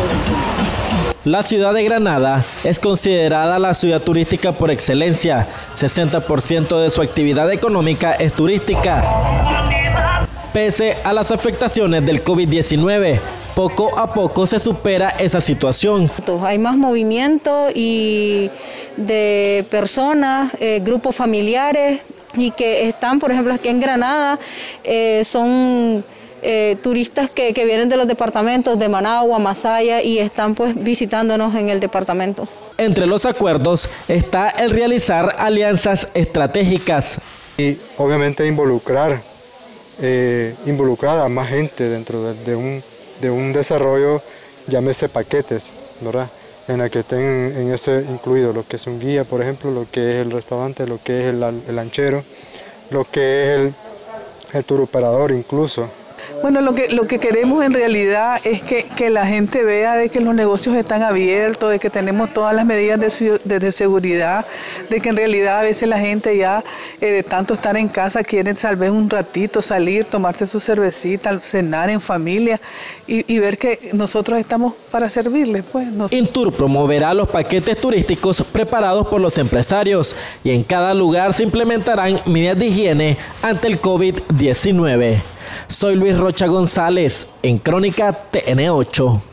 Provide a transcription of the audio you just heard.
La ciudad de Granada es considerada la ciudad turística por excelencia. 60% de su actividad económica es turística. Pese a las afectaciones del COVID-19, poco a poco se supera esa situación. Hay más movimiento y de personas, grupos familiares y que están, por ejemplo, aquí en Granada, son turistas que vienen de los departamentos de Managua, Masaya y están pues visitándonos en el departamento. Entre los acuerdos está el realizar alianzas estratégicas. Y obviamente involucrar a más gente dentro de un desarrollo, llámese paquetes, ¿verdad? En la que estén en ese incluido lo que es un guía, por ejemplo, lo que es el restaurante, lo que es el lanchero, lo que es el tour operador incluso. Bueno, lo que queremos en realidad es que la gente vea de que los negocios están abiertos, de que tenemos todas las medidas de seguridad, de que en realidad a veces la gente ya de tanto estar en casa quiere tal vez un ratito salir, tomarse su cervecita, cenar en familia y ver que nosotros estamos para servirles. Pues. Intur promoverá los paquetes turísticos preparados por los empresarios y en cada lugar se implementarán medidas de higiene ante el COVID-19. Soy Luis Rocha González, en Crónica TN8.